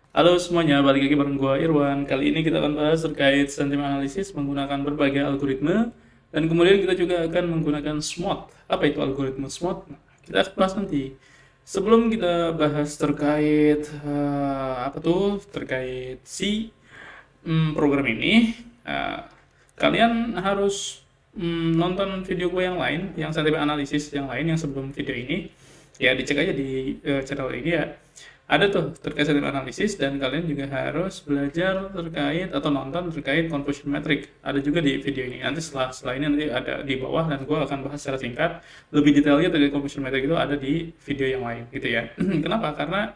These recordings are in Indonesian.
Halo semuanya, balik lagi bareng gua Irwan. Kali ini kita akan bahas terkait sentiment analisis menggunakan berbagai algoritma dan kemudian kita juga akan menggunakan SWOT. Apa itu algoritma SWOT? Nah, kita akan bahas nanti. Sebelum kita bahas terkait apa tuh terkait si program ini, kalian harus nonton video gue yang lain, yang sentiment analisis yang lain yang sebelum video ini. Ya dicek aja di channel ini ya. Ada tuh terkait sentiment analisis dan kalian juga harus belajar terkait atau nonton terkait conversion metric. Ada juga di video ini. Nanti setelah ini nanti ada di bawah dan gue akan bahas secara singkat. Lebih detailnya terkait conversion metric itu ada di video yang lain gitu ya. Kenapa? Karena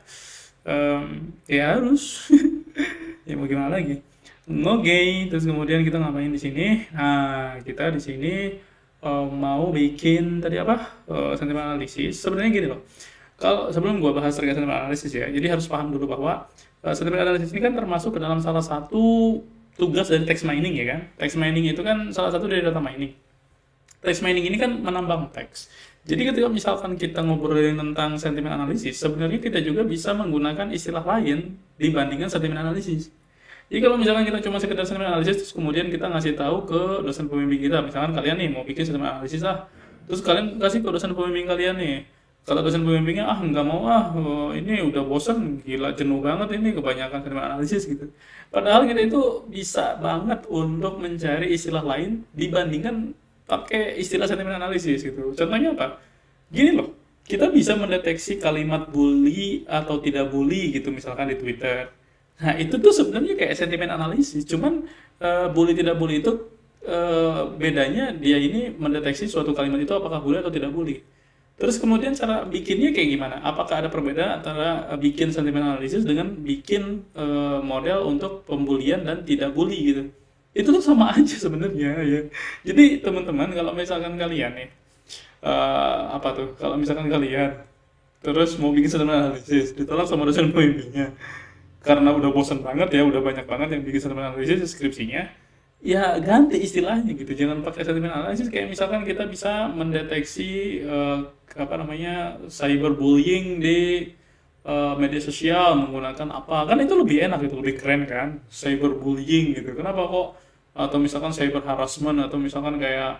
ya harus ya mau gimana lagi. Oke, terus kemudian kita ngapain di sini? Nah, kita di sini mau bikin tadi apa? Sentiment analisis. Sebenarnya gini loh. Kalau sebelum gua bahas terkait sentiment analisis ya, jadi harus paham dulu bahwa sentiment analisis ini kan termasuk ke dalam salah satu tugas dari text mining ya kan. Text mining itu kan salah satu dari data mining. Text mining ini kan menambang teks. Jadi ketika misalkan kita ngobrolin tentang sentiment analisis, sebenarnya kita juga bisa menggunakan istilah lain dibandingkan sentiment analisis. Jadi kalau misalkan kita cuma sekedar sentiment analisis, terus kemudian kita ngasih tahu ke dosen pembimbing kita, misalkan kalian nih mau bikin sentiment analisis lah, terus kalian kasih ke dosen pembimbing kalian nih, kalau dosen pembimbingnya nggak mau ini udah bosan, gila jenuh banget ini kebanyakan sentiment analisis gitu. Padahal kita itu bisa banget untuk mencari istilah lain dibandingkan pakai istilah sentiment analisis gitu. Contohnya apa? Gini loh, kita bisa mendeteksi kalimat bully atau tidak bully gitu misalkan di Twitter. Nah, itu tuh sebenarnya kayak sentimen analisis, cuman bully tidak bully itu bedanya dia ini mendeteksi suatu kalimat itu apakah bully atau tidak bully. Terus kemudian cara bikinnya kayak gimana? Apakah ada perbedaan antara bikin sentimen analisis dengan bikin model untuk pembulian dan tidak bully gitu? Itu tuh sama aja sebenarnya ya. Jadi teman-teman kalau misalkan kalian nih apa tuh? Kalau misalkan kalian terus mau bikin sentimen analisis ditolak sama dosen pembimbingnya karena udah bosan banget ya, udah banyak banget yang bikin sentimen analisis skripsinya, ya ganti istilahnya gitu, jangan pakai sentimen analisis. Kayak misalkan kita bisa mendeteksi apa namanya cyberbullying di media sosial menggunakan apa, kan itu lebih enak, itu lebih keren kan, cyberbullying gitu. Kenapa kok, atau misalkan cyber harassment, atau misalkan kayak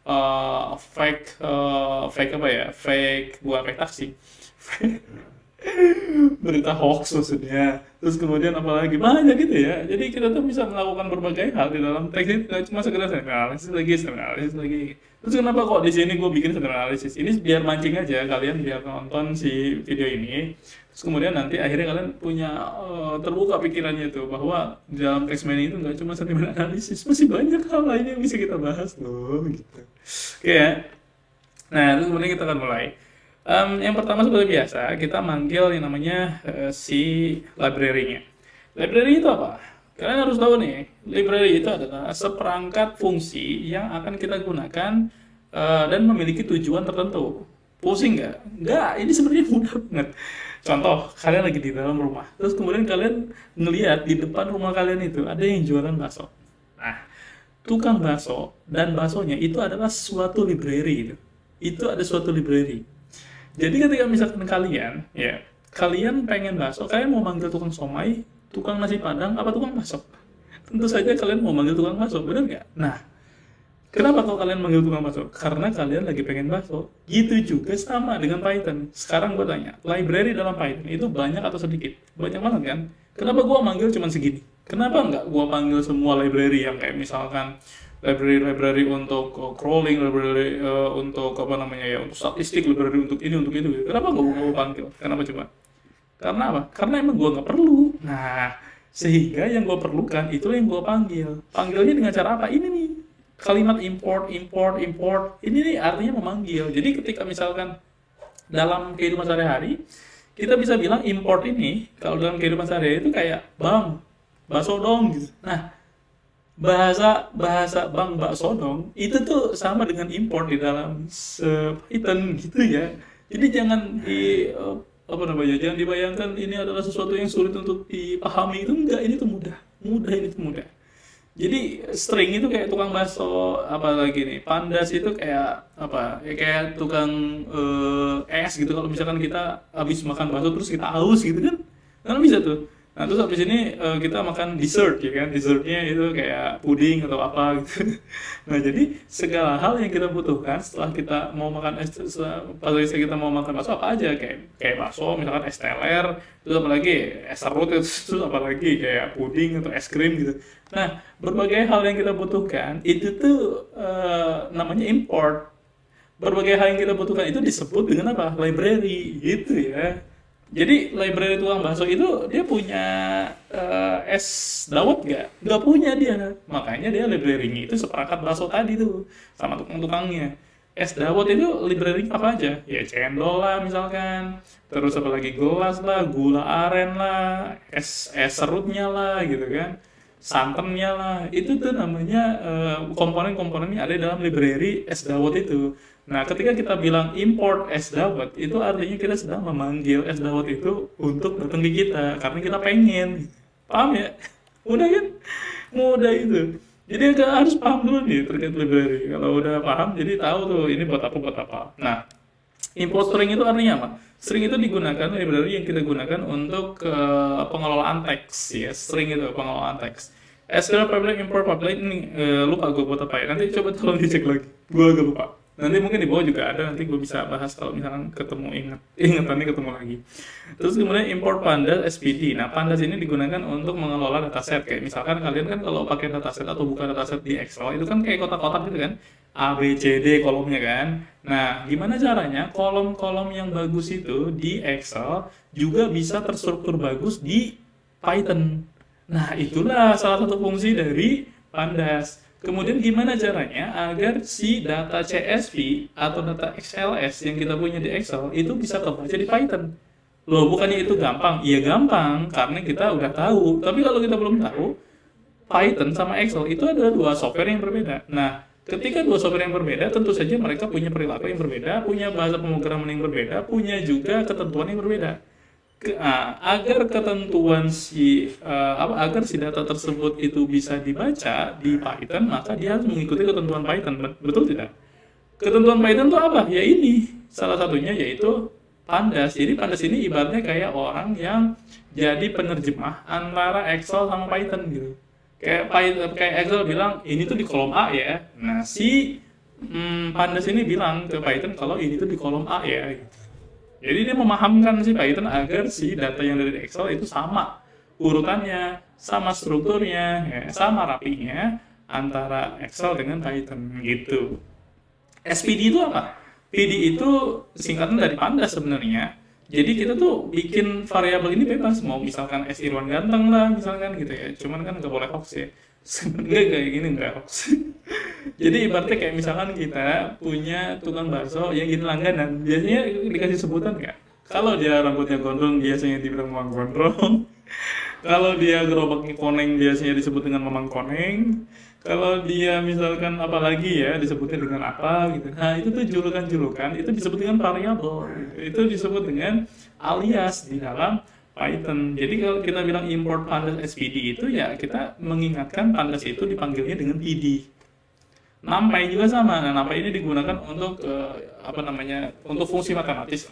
fake apa ya, fake bukan fake taksi berita hoax maksudnya. Terus kemudian apalagi banyak gitu ya. Jadi kita tuh bisa melakukan berbagai hal di dalam teks itu, nggak cuma sekedar sentiment analisis lagi. Terus kenapa kok di sini gue bikin sentiment analisis? Ini biar mancing aja kalian, biar nonton si video ini. Terus kemudian nanti akhirnya kalian punya terbuka pikirannya tuh bahwa di dalam teks mining itu nggak cuma sentiment analisis, masih banyak hal lain yang bisa kita bahas loh gitu. Oke ya. Nah, terus kemudian kita akan mulai. Yang pertama seperti biasa, kita manggil yang namanya si library-nya. Library itu apa? Kalian harus tahu nih, library itu adalah seperangkat fungsi yang akan kita gunakan dan memiliki tujuan tertentu. Pusing nggak? Nggak, ini sebenarnya mudah banget. Contoh, kalian lagi di dalam rumah, terus kemudian kalian ngelihat di depan rumah kalian itu ada yang jualan bakso. Nah, tukang bakso dan baksonya itu adalah suatu library gitu. Itu ada suatu library. Jadi ketika misalkan kalian, ya, kalian pengen bakso, kalian mau manggil tukang somai, tukang nasi padang, apa tukang bakso? Tentu saja kalian mau manggil tukang bakso, bener nggak? Nah, kenapa kalau kalian manggil tukang bakso? Karena kalian lagi pengen bakso. Gitu juga sama dengan Python. Sekarang gue tanya, library dalam Python itu banyak atau sedikit? Banyak banget kan? Kenapa gue manggil cuma segini? Kenapa nggak gue panggil semua library yang kayak misalkan library untuk crawling, library untuk apa namanya ya, untuk statistik, library untuk ini, untuk itu. Kenapa nggak gue panggil? Kenapa coba? Karena apa? Karena emang gue nggak perlu. Nah, sehingga yang gue perlukan itu yang gue panggil. Panggilnya dengan cara apa? Ini nih, kalimat import, import, import. Ini nih artinya memanggil. Jadi ketika misalkan dalam kehidupan sehari-hari, kita bisa bilang import ini, kalau dalam kehidupan sehari-hari itu kayak, bang, bakso dong gitu. Nah, bahasa bahasa bang bakso dong itu tuh sama dengan import di dalam Python gitu ya. Jadi jangan apa namanya, jangan dibayangkan ini adalah sesuatu yang sulit untuk dipahami. Itu enggak, ini tuh mudah, mudah, ini tuh mudah. Jadi string itu kayak tukang bakso, apalagi nih pandas itu kayak apa ya, kayak tukang es gitu. Kalau misalkan kita habis makan bakso terus kita haus gitu kan bisa tuh Nah terus habis ini kita makan dessert ya kan, dessertnya itu kayak puding atau apa gitu. Nah jadi segala hal yang kita butuhkan setelah kita mau makan pas kita mau makan bakso apa aja, kayak bakso misalkan es teler, terus apalagi es serut, terus apalagi kayak puding atau es krim gitu. Nah berbagai hal yang kita butuhkan itu tuh namanya import. Berbagai hal yang kita butuhkan itu disebut dengan apa? Library gitu ya. Jadi library tukang bakso itu dia punya es dawet nggak? Nggak punya dia. Makanya dia library-nya itu seperangkat bakso tadi tuh sama tukang-tukangnya. Es dawet itu library apa aja? Ya cendol lah misalkan. Terus apa lagi, gelas lah, gula aren lah, es serutnya lah gitu kan. Santannya lah. Itu tuh namanya komponen-komponennya ada dalam library es dawet itu. Nah, ketika kita bilang import es dawet, itu artinya kita sedang memanggil es dawet itu untuk datang ke kita, karena kita pengen. Paham ya? Mudah kan? Mudah itu. Jadi agak harus paham dulu nih terkait library. Kalau udah paham, jadi tahu tuh ini buat apa. Nah, import string itu artinya apa? String itu digunakan, library yang kita gunakan untuk pengelolaan teks ya. String itu pengelolaan teks. SQL public import public ini lupa gue buat apa ya. Nanti coba tolong dicek lagi. Gue agak lupa. Nanti mungkin di bawah juga ada, nanti gue bisa bahas kalau misalkan ketemu ingetannya ketemu lagi. Terus kemudian import pandas SPD. Nah, pandas ini digunakan untuk mengelola dataset. Kayak misalkan kalian kan kalau pakai dataset atau buka dataset di Excel, itu kan kayak kotak-kotak gitu kan. A, B, C, D kolomnya kan. Nah, gimana caranya kolom-kolom yang bagus itu di Excel juga bisa terstruktur bagus di Python. Nah, itulah salah satu fungsi dari pandas. Kemudian gimana caranya agar si data CSV atau data XLS yang kita punya di Excel itu bisa kebaca di Python? Loh, bukannya itu gampang? Iya gampang, karena kita udah tahu. Tapi kalau kita belum tahu, Python sama Excel itu adalah dua software yang berbeda. Nah, ketika dua software yang berbeda, tentu saja mereka punya perilaku yang berbeda, punya bahasa pemrograman yang berbeda, punya juga ketentuan yang berbeda. Agar ketentuan agar si data tersebut itu bisa dibaca di Python, maka dia harus mengikuti ketentuan Python, betul tidak? Ketentuan Python itu apa? Ya ini, salah satunya yaitu pandas. Jadi pandas ini ibaratnya kayak orang yang jadi penerjemah antara Excel sama Python gitu. Kayak Excel bilang ini tuh di kolom A ya. Nah si pandas ini bilang ke Python kalau ini tuh di kolom A ya. Gitu. Jadi dia memahamkan si Python agar si data yang dari Excel itu sama urutannya, sama strukturnya, ya, sama rapinya antara Excel dengan Python gitu. SPD itu apa? PD itu singkatan dari pandas sebenarnya. Jadi kita tuh bikin variabel ini bebas, mau misalkan S Irwan ganteng lah misalkan gitu ya. Cuman kan nggak boleh hoax ya. Enggak kayak gini, enggak hoax. Jadi ibaratnya kayak misalkan kita punya tukang bakso yang gini langganan, biasanya dikasih sebutan nggak? Kalau dia rambutnya gondrong biasanya dibilang Mamang Gondrong. Kalau dia gerobaknya koneng biasanya disebut dengan Mamang Koneng. Kalau dia misalkan apalagi ya disebutnya dengan apa gitu. Nah itu tuh julukan-julukan itu disebut dengan variabel. Itu disebut dengan alias di dalam Python. Jadi kalau kita bilang import pandas SPD itu ya kita mengingatkan pandas itu dipanggilnya dengan PD. NumPy juga sama. Nah, NumPy ini digunakan untuk untuk fungsi matematis,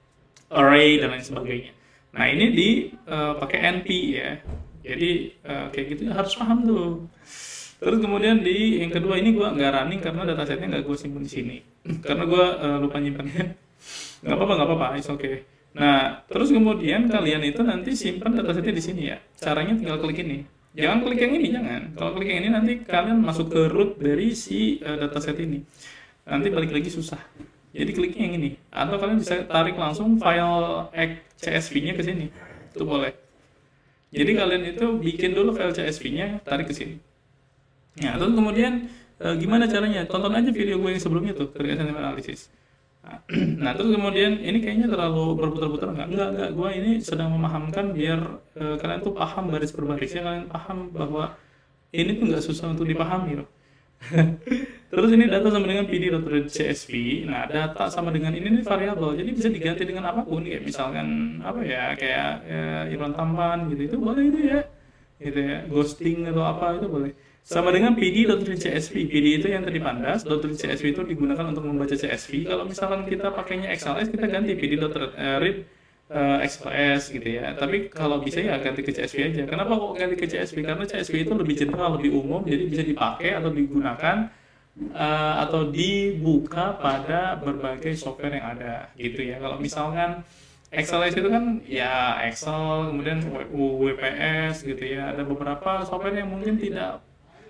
array dan lain sebagainya. Nah ini dipakai NP ya. Jadi kayak gitu harus paham tuh. Terus kemudian yang kedua ini gue nggak running karena datasetnya nggak gue simpan di sini. Karena gue lupa nyimpannya. Nggak apa-apa, it's okay. Nah, terus kemudian kalian itu nanti simpan datasetnya di sini ya. Caranya tinggal klik ini. Jangan klik yang ini, jangan. Kalau klik yang ini nanti kalian masuk ke root dari si dataset ini. Nanti balik lagi susah. Jadi kliknya yang ini. Atau kalian bisa tarik langsung file CSV-nya ke sini. Itu boleh. Jadi kalian itu bikin dulu file CSV-nya, tarik ke sini. Nah, terus kemudian gimana caranya? Tonton aja video gue yang sebelumnya tuh terkait sentimen analisis. Nah, terus kemudian ini kayaknya terlalu berputar-putar enggak. Gue ini sedang memahamkan biar kalian tuh paham baris per barisnya, kalian paham bahwa ini tuh nggak susah untuk dipahami loh. Terus ini data sama dengan pd.csv. Nah, data sama dengan ini variabel. Jadi bisa diganti dengan apapun kayak misalkan kayak Irwan Tampan gitu. Itu boleh itu ya. Gitu ya. Ghosting atau apa itu boleh. Sama dengan pd.read.csv. PD itu yang tadi pandas, .read.csv itu digunakan untuk membaca CSV. Kalau misalkan kita pakainya XLS, kita ganti pd.read XLS gitu ya. Tapi kalau bisa ya ganti ke CSV aja. Kenapa kok ganti ke CSV? Karena CSV itu lebih general, lebih umum, jadi bisa dipakai atau digunakan atau dibuka pada berbagai software yang ada gitu ya. Kalau misalkan XLS itu kan ya Excel, kemudian WPS gitu ya. Ada beberapa software yang mungkin tidak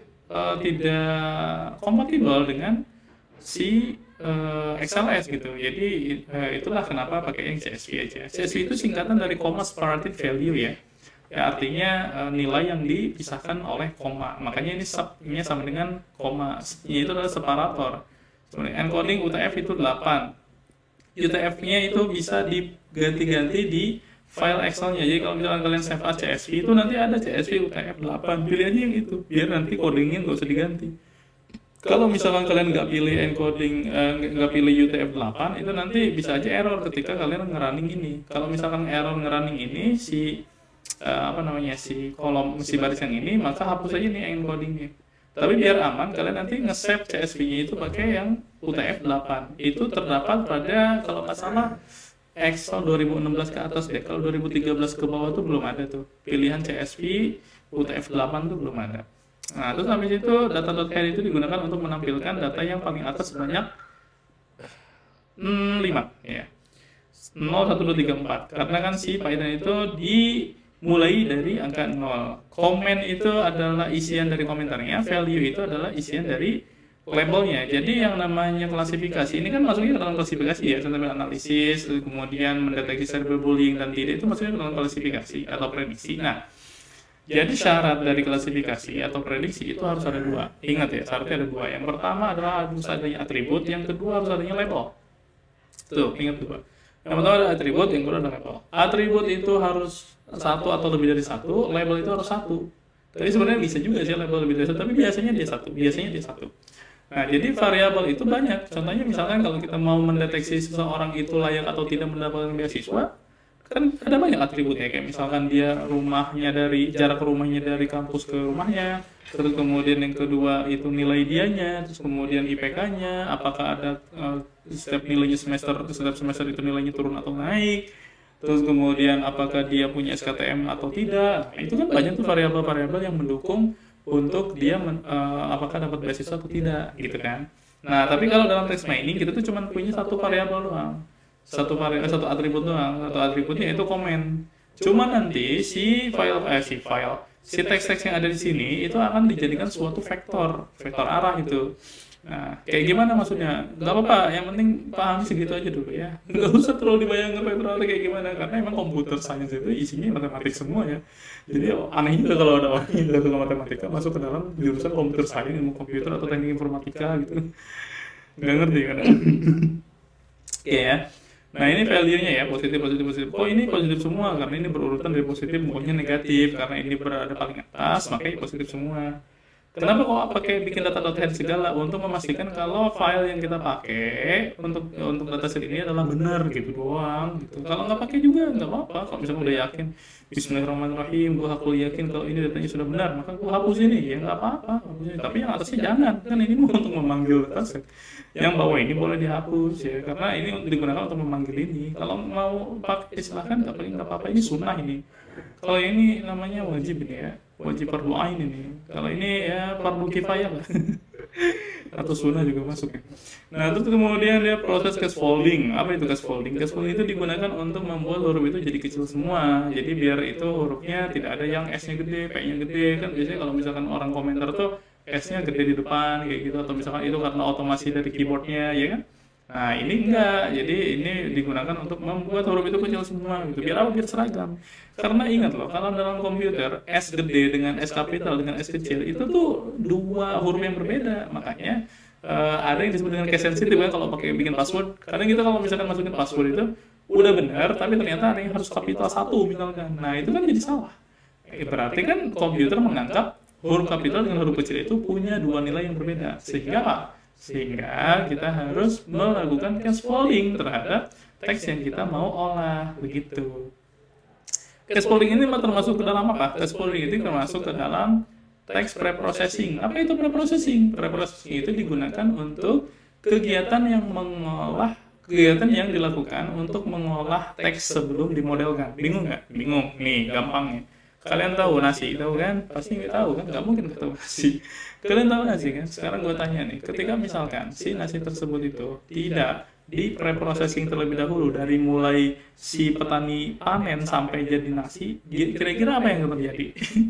kompatibel dengan si XLS gitu. Jadi itulah kenapa pakai yang CSV aja. CSV itu singkatan dari Comma Separated Value ya. Ya artinya nilai yang dipisahkan oleh koma. Makanya ini sub-nya sama dengan koma. Ini itu adalah separator. Sebenarnya encoding UTF itu 8. UTF-nya itu bisa diganti-ganti di file Excel-nya. Jadi kalau misalkan kalian save as CSV itu nanti ada CSV UTF 8. Pilih aja yang itu biar nanti codingnya nggak usah diganti. Kalau misalkan kalian nggak pilih encoding, nggak pilih UTF-8, itu nanti bisa aja error ketika kalian ngerunning ini. Kalau misalkan error ngerunning ini si kolom si baris yang ini, maka hapus aja nih encodingnya. Tapi biar aman, kalian nanti nge-save CSV-nya itu pakai yang UTF-8. Itu terdapat pada kalau nggak salah Excel 2016 ke atas deh. Kalau 2013 ke bawah tuh belum ada tuh. Pilihan CSV UTF-8 tuh belum ada. Nah, terus habis itu data.head itu digunakan untuk menampilkan data yang paling atas sebanyak 5 ya. 0, 1, 2, 3, 4. Karena kan si Python itu dimulai dari angka 0. Comment itu adalah isian dari komentarnya, value itu adalah isian dari labelnya. Jadi yang namanya klasifikasi ini kan masuknya ke dalam klasifikasi ya, sentimental analisis, kemudian mendeteksi cyberbullying dan tidak, itu masuknya ke dalam klasifikasi atau prediksi. Nah, jadi syarat dari klasifikasi atau prediksi itu harus ada 2. Ingat ya, syaratnya ada 2. Yang pertama adalah harus adanya atribut, yang kedua harus adanya label. Tuh, ingat 2. Yang pertama ada atribut, yang kedua ada label. Atribut itu harus 1 atau lebih dari 1, label itu harus 1. Tapi sebenarnya bisa juga sih label lebih dari 1, tapi biasanya dia 1. Nah, jadi variabel itu banyak. Contohnya misalkan kalau kita mau mendeteksi seseorang itu layak atau tidak mendapatkan beasiswa, kan ada banyak atributnya, kayak misalkan dia jarak rumahnya dari kampus ke rumahnya, terus kemudian yang kedua itu nilai dianya, terus kemudian IPK-nya, apakah ada setiap semester itu nilainya turun atau naik, terus kemudian apakah dia punya SKTM atau tidak. Nah, itu kan banyak tuh variabel-variabel yang mendukung untuk dia apakah dapat beasiswa atau tidak gitu kan. Nah, tapi kalau dalam text mining kita tuh cuma punya satu variabel doang. Satu atribut doang. Satu atributnya itu komen. Cuma nanti si teks-teks yang ada di sini itu akan dijadikan suatu vektor arah itu. Nah, kayak gimana maksudnya? Gak apa-apa, yang penting paham segitu aja dulu ya. Gak usah terlalu dibayangkan vektor arah kayak gimana, karena emang komputer science itu isinya matematik semua ya. Jadi aneh juga kalau ada orang yang jago matematika masuk ke dalam jurusan komputer science, ilmu komputer atau teknik informatika gitu. Gak ngerti kan? Oke ya. Nah, ini value-nya ya, positif. Oh, ini positif semua, karena ini berurutan dari positif, pokoknya negatif. Karena ini berada paling atas, makanya positif semua. Kenapa kok pakai bikin data.head segala? Untuk memastikan kalau file yang kita pakai untuk dataset ini adalah benar gitu doang. Gitu. Kalau nggak pakai juga nggak apa-apa. Kalau misalnya udah yakin, Bismillahirrahmanirrahim, aku yakin kalau ini datanya sudah benar, maka aku hapus ini. Ya nggak apa-apa. Tapi yang atasnya jangan, kan ini mau untuk memanggil dataset. Yang bawah ini boleh dihapus ya, karena ini digunakan untuk memanggil ini. Kalau mau pakai silahkan, tapi nggak apa-apa. Ini sunnah ini. Kalau ini namanya wajib ini ya. Wajib fardu ain ini. Kalau ini ya fardu kifayah lah. Atau sunnah juga masuk ya. Nah, terus kemudian dia proses cascading. Apa itu cascading? Cascading itu digunakan untuk membuat huruf itu jadi kecil semua. Jadi biar itu hurufnya tidak ada yang S-nya gede, P-nya gede. Kan biasanya kalau misalkan orang komentar tuh S-nya gede di depan kayak gitu, atau misalkan itu karena otomasi dari keyboardnya ya kan. Nah, ini enggak. Jadi ini digunakan untuk membuat huruf itu kecil semua gitu. Biar seragam. Karena ingat loh, kalau dalam komputer S gede dengan S kapital dengan S kecil itu tuh dua huruf yang berbeda. Makanya ada yang disebut dengan case sensitive kan kalau pakai bikin password. Kadang kita kalau misalkan masukin password itu udah benar, tapi ternyata ada yang harus kapital 1 misalkan. Nah, itu kan jadi salah. Berarti kan komputer menganggap huruf kapital dengan huruf kecil itu punya dua nilai yang berbeda. Sehingga kita harus melakukan cascading terhadap teks yang kita mau olah, begitu. Cascading ini termasuk ke dalam apa? Cascading itu termasuk ke dalam text preprocessing. Apa itu preprocessing? Preprocessing itu digunakan untuk kegiatan yang mengolah kegiatan yang dilakukan untuk mengolah teks sebelum dimodelkan. Bingung nggak? Bingung. Nih, gampangnya. Kalian tahu nasi, tahu kan? Pasti nggak tahu kan? Nggak mungkin nggak tahu nasi. Kalian tahu nasi kan? Sekarang gue tanya nih, ketika misalkan si nasi tersebut itu tidak di pre-processing terlebih dahulu dari mulai si petani panen sampai jadi nasi, kira-kira apa yang akan terjadi?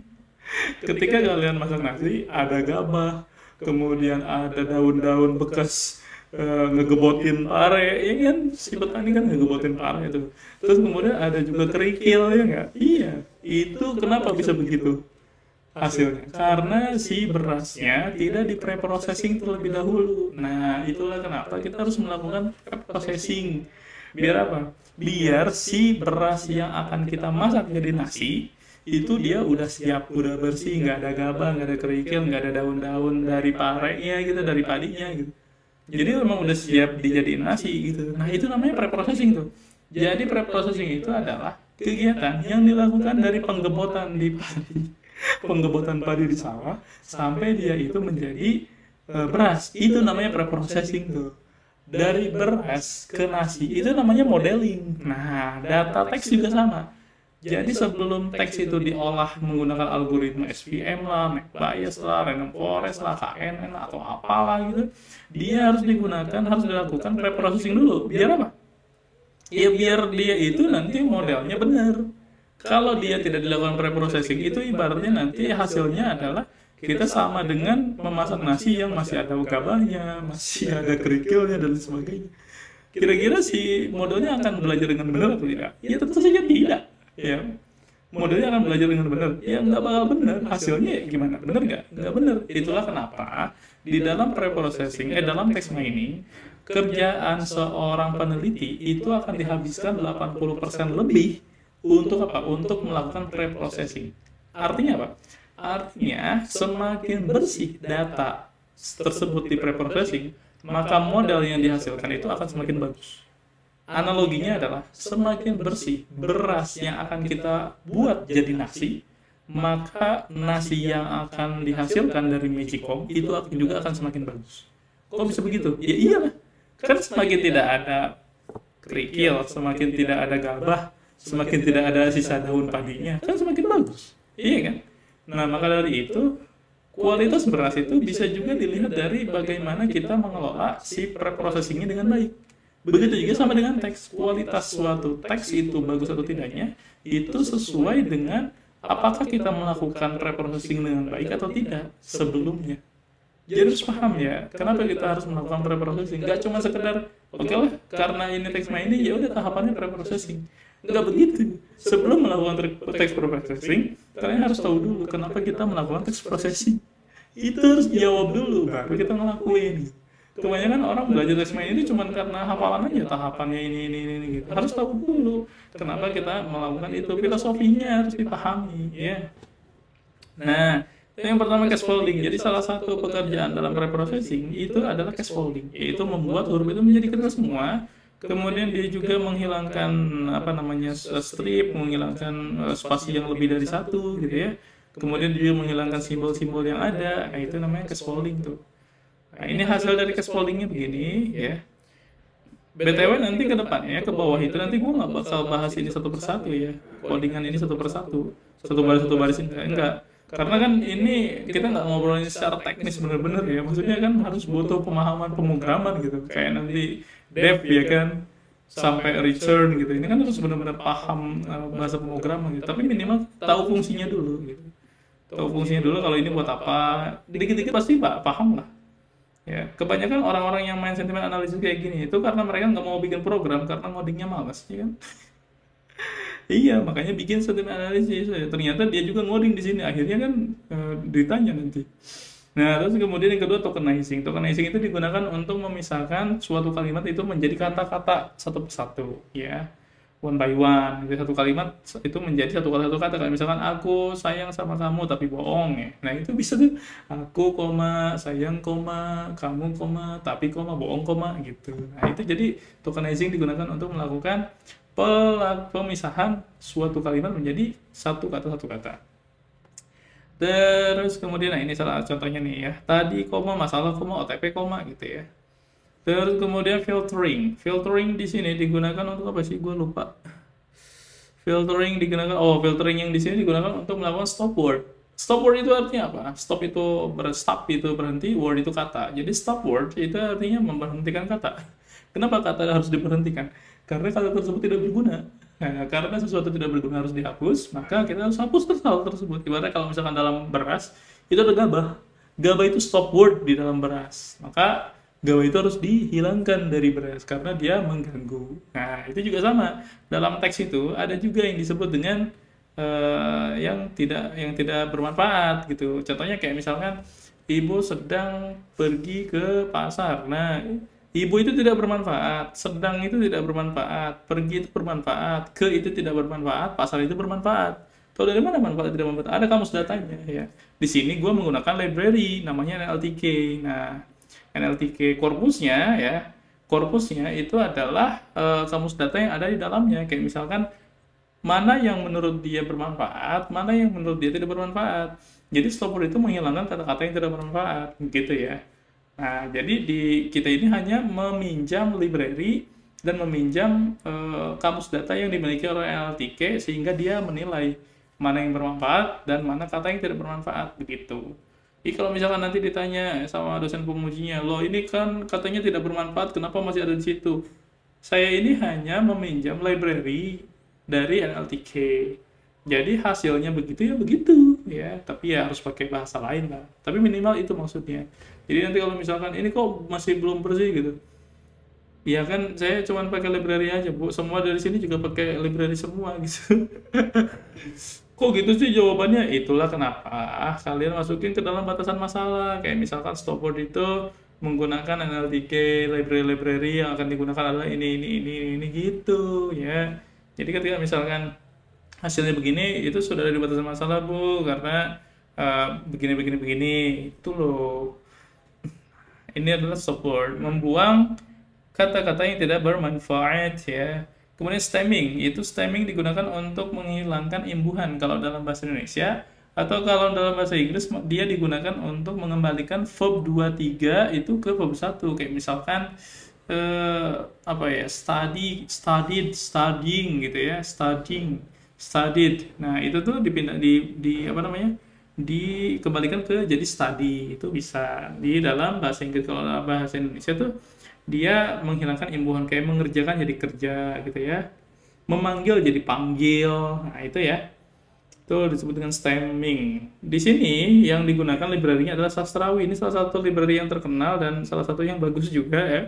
Ketika kalian masak nasi, ada gabah, kemudian ada daun-daun bekas ngegebotin pare, ya kan? Si petani kan ngegebotin pare itu. Terus kemudian ada juga kerikil, ya nggak? Iya, itu kenapa bisa begitu hasilnya? Karena si berasnya tidak di pre-processing terlebih dahulu. Nah, itulah kenapa kita harus melakukan pre-processing. Biar apa? Biar si beras yang akan kita masak jadi nasi itu dia udah siap, udah bersih, nggak ada gabah, nggak ada kerikil, nggak ada daun-daun dari parenya gitu, dari padinya gitu. Jadi memang udah siap dijadiin nasi gitu. Nah itu namanya pre-processing tuh. Jadi pre-processing itu adalah kegiatan yang dilakukan dari penggebotan di padi, penggebotan padi di sawah sampai dia itu menjadi beras. Itu namanya pre-processing tuh. Dari beras ke nasi itu namanya modeling. Nah data teks juga sama. Jadi sebelum teks itu diolah menggunakan algoritma SVM lah, McBias lah, Random Forest lah, KNN lah, atau apalah gitu, dia harus dilakukan pre-processing dulu. Biar apa? Ya biar dia itu nanti modelnya benar. Kalau dia tidak dilakukan pre-processing, itu ibaratnya nanti hasilnya adalah kita sama dengan memasak nasi yang masih ada gabahnya, masih ada kerikilnya, dan sebagainya. Kira-kira si modelnya akan belajar dengan benar atau tidak? Ya tentu saja tidak. Ya, modelnya akan belajar dengan benar. Ya nggak bakal benar. Hasilnya gimana? Benar nggak? Nggak benar. Itulah kenapa di dalam pre-processing, dalam text mining, kerjaan seorang peneliti itu akan dihabiskan 80% lebih untuk apa? Untuk melakukan pre-processing. Artinya apa? Artinya semakin bersih data tersebut di pre-processing, maka model yang dihasilkan itu akan semakin bagus. Analoginya adalah semakin bersih beras yang akan kita buat jadi nasi, maka nasi yang akan dihasilkan dari Magicom itu juga akan semakin bagus. Kok bisa begitu? Ya iyalah, kan semakin tidak ada kerikil, semakin tidak ada gabah, semakin tidak ada sisa daun padinya, kan semakin bagus. Iya kan? Nah maka dari itu kualitas beras itu bisa juga dilihat dari bagaimana kita mengelola si pre-processingnya dengan baik. Begitu juga sama dengan teks. Kualitas suatu teks itu bagus atau tidaknya itu sesuai dengan apakah kita melakukan pre-processing dengan baik atau tidak sebelumnya. Jadi harus paham ya, kenapa kita harus melakukan pre-processing. Gak cuma sekedar, oke lah, karena ini teks mining, ya udah tahapannya pre-processing. Nggak begitu. Sebelum melakukan teks pre-processing, kalian harus tahu dulu kenapa kita melakukan teks processing. Itu harus jawab dulu, baru kita ngelakuin. Kebanyakan orang belajar teks mining itu cuma karena hafalan aja, tahapannya ini gitu. Harus tahu dulu kenapa kita melakukan itu, filosofinya harus dipahami ya. Nah, yang pertama scaffolding. Jadi salah satu pekerjaan dalam pre-processing itu adalah scaffolding, yaitu membuat huruf itu menjadi kecil semua. Kemudian dia juga menghilangkan strip, menghilangkan spasi yang lebih dari satu gitu ya. Kemudian dia menghilangkan simbol-simbol yang ada. Nah, itu namanya scaffolding tuh. Nah, ini hasil dari scaffoldingnya begini ya. BTW nanti ke depannya, ke bawah itu nanti gue nggak bakal bahas ini satu persatu ya. Codingan ini satu persatu. Satu baris enggak. Karena kan ini kita nggak ngobrolin secara teknis bener-bener ya. Maksudnya kan harus butuh pemahaman pemrograman gitu. Kayak nanti dev ya kan, sampai return gitu. Ini kan harus benar-benar paham bahasa pemrograman gitu. Tapi minimal tahu fungsinya dulu gitu. Tahu fungsinya dulu kalau ini buat apa. Dikit-dikit pasti paham lah. Ya, kebanyakan orang-orang yang main sentimen analisis kayak gini itu karena mereka nggak mau bikin program karena ngodingnya malas, ya kan? Iya, makanya bikin sentimen analisis. Ternyata dia juga ngoding di sini. Akhirnya kan ditanya nanti. Nah, terus kemudian yang kedua tokenizing. Tokenizing itu digunakan untuk memisahkan suatu kalimat itu menjadi kata-kata satu persatu, ya. One by one. Jadi satu kalimat itu menjadi satu kata. Kayak misalkan aku sayang sama kamu tapi bohong ya. Nah, itu bisa tuh aku sayang kamu tapi bohong gitu. Nah, itu jadi tokenizing digunakan untuk melakukan pemisahan suatu kalimat menjadi satu kata. Terus kemudian, nah ini salah contohnya nih ya. Tadi masalah OTP gitu ya. Terus kemudian filtering. Filtering di sini digunakan untuk apa sih? Gue lupa. Filtering yang di sini digunakan untuk melakukan stop word. Stop word itu artinya apa? Stop itu berhenti, word itu kata. Jadi stop word itu artinya memberhentikan kata. Kenapa kata harus diberhentikan? Karena kata tersebut tidak berguna. Nah, karena sesuatu tidak berguna harus dihapus, maka kita harus hapus hal tersebut. Ibaratnya kalau misalkan dalam beras itu ada gabah. Gabah itu stop word di dalam beras. Maka gabah itu harus dihilangkan dari beras karena dia mengganggu. Nah, itu juga sama. Dalam teks itu ada juga yang disebut dengan yang tidak bermanfaat gitu. Contohnya kayak misalkan ibu sedang pergi ke pasar. Nah, ibu itu tidak bermanfaat, sedang itu tidak bermanfaat, pergi itu bermanfaat, ke itu tidak bermanfaat, pasar itu bermanfaat. Tahu dari mana manfaat tidak bermanfaat? Ada kamus datanya ya. Di sini gue menggunakan library namanya NLTK. Nah, NLTK korpusnya itu adalah kamus data yang ada di dalamnya. Kayak misalkan mana yang menurut dia bermanfaat, mana yang menurut dia tidak bermanfaat. Jadi stopper itu menghilangkan kata-kata yang tidak bermanfaat, gitu ya. Nah, jadi kita ini hanya meminjam library dan meminjam kamus data yang dimiliki oleh NLTK sehingga dia menilai mana yang bermanfaat dan mana kata yang tidak bermanfaat, begitu. Jadi kalau misalkan nanti ditanya sama dosen pengujinya, loh ini kan katanya tidak bermanfaat, kenapa masih ada di situ? Saya ini hanya meminjam library dari NLTK. Jadi hasilnya begitu ya begitu ya, tapi ya harus pakai bahasa lain lah. Tapi minimal itu maksudnya. Jadi nanti kalau misalkan ini kok masih belum bersih gitu. Ya kan saya cuma pakai library aja, Bu. Semua dari sini juga pakai library semua gitu. Kok gitu sih jawabannya? Itulah kenapa kalian masukin ke dalam batasan masalah. Kayak misalkan stopword itu menggunakan NLTK, library yang akan digunakan adalah ini gitu ya. Jadi ketika misalkan hasilnya begini, itu sudah ada di batasan masalah, Bu, karena begini, itu loh. Ini adalah support, membuang kata-kata yang tidak bermanfaat ya. Kemudian stemming digunakan untuk menghilangkan imbuhan kalau dalam bahasa Indonesia, atau kalau dalam bahasa Inggris dia digunakan untuk mengembalikan verb 2-3 itu ke verb 1. Kayak misalkan apa ya, studied, studying gitu ya, studied. Nah, itu tuh dipindah di apa namanya? Dikembalikan ke jadi study. Itu bisa di dalam bahasa Inggris. Kalau dalam bahasa Indonesia tuh dia menghilangkan imbuhan, kayak mengerjakan jadi kerja gitu ya. Memanggil jadi panggil. Nah, itu ya. Itu disebut dengan stemming. Di sini yang digunakan library-nya adalah Sastrawi. Ini salah satu library yang terkenal dan salah satu yang bagus juga ya.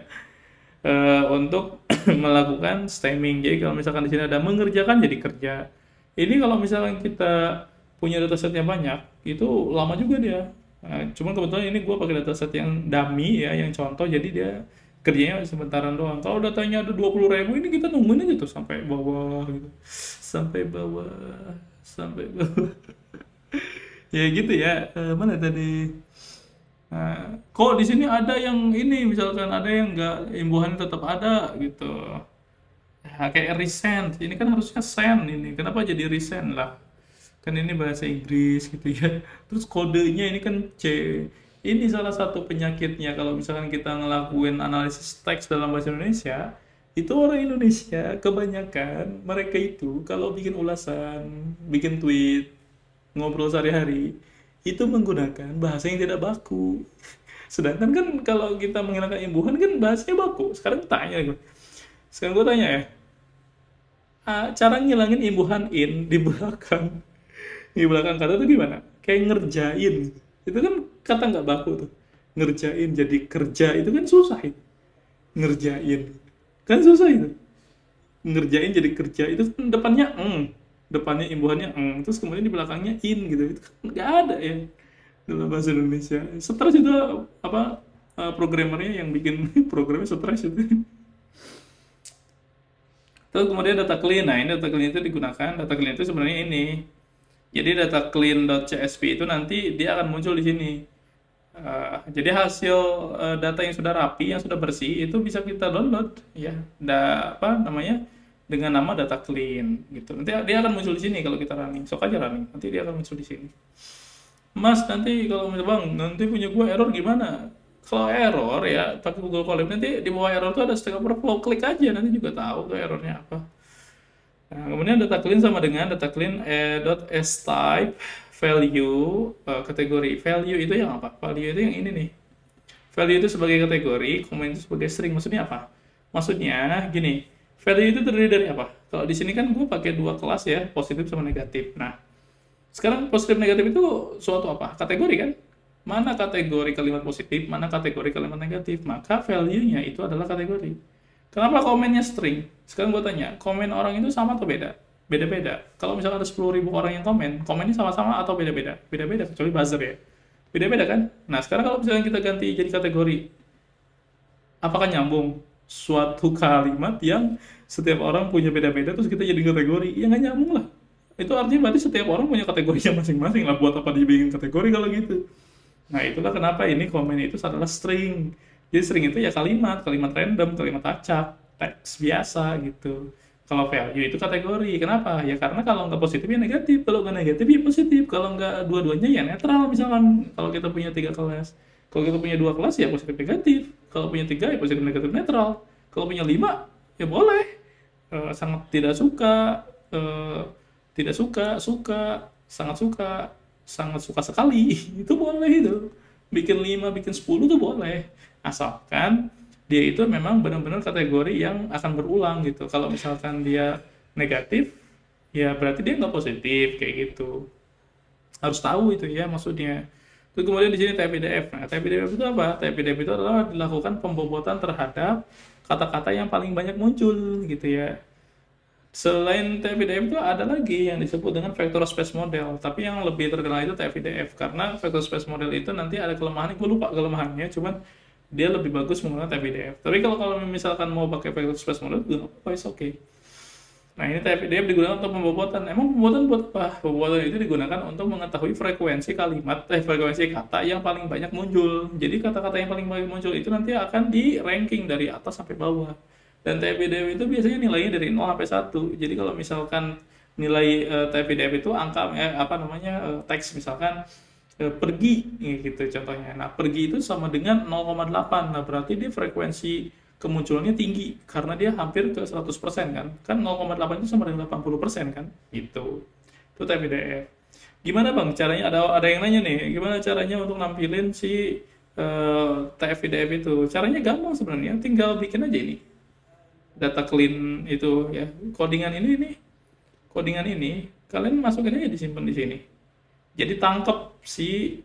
Untuk melakukan stemming. Jadi kalau misalkan di sini ada mengerjakan jadi kerja. Ini kalau misalkan kita punya datasetnya banyak, itu lama juga dia. Nah, cuman kebetulan ini gue pakai dataset yang dummy ya, yang contoh, jadi dia kerjanya sementaran doang. Kalau datanya ada 20.000, ini kita nungguin aja tuh sampai bawah gitu. Sampai bawah. Ya gitu ya. Mana tadi? Nah, kok di sini ada yang ini, misalkan ada yang nggak, imbuhannya tetap ada gitu. Nah, kayak resend, ini kan harusnya send ini. Kenapa jadi resend lah? Kan ini bahasa Inggris gitu ya. Terus kodenya ini kan C. Ini salah satu penyakitnya kalau misalkan kita ngelakuin analisis teks dalam bahasa Indonesia, itu orang Indonesia kebanyakan mereka itu kalau bikin ulasan, bikin tweet, ngobrol sehari-hari, itu menggunakan bahasa yang tidak baku. Sedangkan kan kalau kita menghilangkan imbuhan kan bahasanya baku. Sekarang gue tanya ya, cara ngilangin imbuhan in di belakang kata itu gimana? Kayak ngerjain. Itu kan kata nggak baku tuh. Ngerjain jadi kerja itu kan susah itu. Ngerjain. Kan susah itu. Ngerjain jadi kerja itu kan depannya depannya imbuhannya terus kemudian di belakangnya in gitu. Itu kan nggak ada ya dalam bahasa Indonesia. Stres itu apa, programmernya yang bikin programnya stres itu. Terus kemudian data clean. Nah, ini data clean itu digunakan. Data clean itu sebenarnya ini. Jadi data clean.csv itu nanti dia akan muncul di sini. Jadi hasil data yang sudah rapi, yang sudah bersih itu bisa kita download ya. Apa namanya? Dengan nama data clean gitu. Nanti dia akan muncul di sini kalau kita running. Sok aja running. Nanti dia akan muncul di sini. Mas, nanti kalau Bang, nanti punya gua error gimana? Kalau error ya pakai Google Colab, nanti di bawah error tuh ada Stack Overflow, klik aja nanti juga tahu tuh errornya apa. Nah, kemudian data clean sama dengan data clean .type value kategori. Value itu yang apa? Value itu yang ini nih. Value itu sebagai kategori, comment itu sebagai string. Maksudnya apa? Maksudnya gini, value itu terdiri dari apa? Kalau di sini kan gue pakai dua kelas ya, positif sama negatif. Nah, sekarang positif negatif itu suatu apa? Kategori kan? Mana kategori kalimat positif, mana kategori kalimat negatif. Maka value-nya itu adalah kategori. Kenapa komennya string? Sekarang gue tanya, komen orang itu sama atau beda? Beda-beda. Kalau misalkan ada 10.000 orang yang komen, komennya sama-sama atau beda-beda? Beda-beda, kecuali buzzer ya. Beda-beda kan? Nah, sekarang kalau misalkan kita ganti jadi kategori, apakah nyambung? Suatu kalimat yang setiap orang punya beda-beda, terus kita jadi kategori, ya nggak nyambung lah. Itu artinya berarti setiap orang punya kategorinya masing-masing lah. Buat apa dibikin kategori kalau gitu? Nah, itulah kenapa ini komen itu adalah string. Jadi string itu ya kalimat random, kalimat acak, teks biasa gitu. Kalau value itu kategori. Kenapa? Ya karena kalau nggak positif ya negatif, kalau nggak negatif ya positif, kalau nggak dua-duanya ya netral. Misalkan kalau kita punya 3 kelas, kalau kita punya 2 kelas ya positif negatif, kalau punya 3 ya positif negatif netral, kalau punya 5 ya boleh. Sangat tidak suka, tidak suka, suka, sangat suka sekali. Itu boleh itu. Bikin 5, bikin 10 tuh boleh. Asalkan dia itu memang benar-benar kategori yang akan berulang gitu. Kalau misalkan dia negatif, ya berarti dia nggak positif kayak gitu. Harus tahu itu ya maksudnya. Terus kemudian di sini TF-IDF. Nah, TF-IDF itu apa? TF-IDF itu adalah dilakukan pembobotan terhadap kata-kata yang paling banyak muncul gitu ya. Selain TF-IDF itu ada lagi yang disebut dengan vector space model, tapi yang lebih terkenal itu TF-IDF karena vector space model itu nanti ada kelemahan, gue lupa kelemahannya, cuman dia lebih bagus menggunakan TF-IDF. Tapi kalau misalkan mau pakai vector space model juga apa, it's okay. Nah, ini TF-IDF digunakan untuk pembobotan. Emang pembobotan buat apa? Pembobotan itu digunakan untuk mengetahui frekuensi kalimat, frekuensi kata yang paling banyak muncul. Jadi kata-kata yang paling banyak muncul itu nanti akan di ranking dari atas sampai bawah. Dan TF-IDF itu biasanya nilainya dari 0 sampai 1. Jadi kalau misalkan nilai TF-IDF itu angka teks misalkan pergi gitu contohnya. Nah, pergi itu sama dengan 0,8. Nah, berarti dia frekuensi kemunculannya tinggi karena dia hampir ke 100% kan. Kan 0,8 itu sama dengan 80% kan? Gitu. Itu TF-IDF. Gimana Bang caranya? Ada yang nanya nih, gimana caranya untuk nampilin si TF-IDF itu? Caranya gampang sebenarnya, tinggal bikin aja ini. Data clean itu ya. Codingan ini kalian masukin aja, disimpan di sini. Jadi tangkap si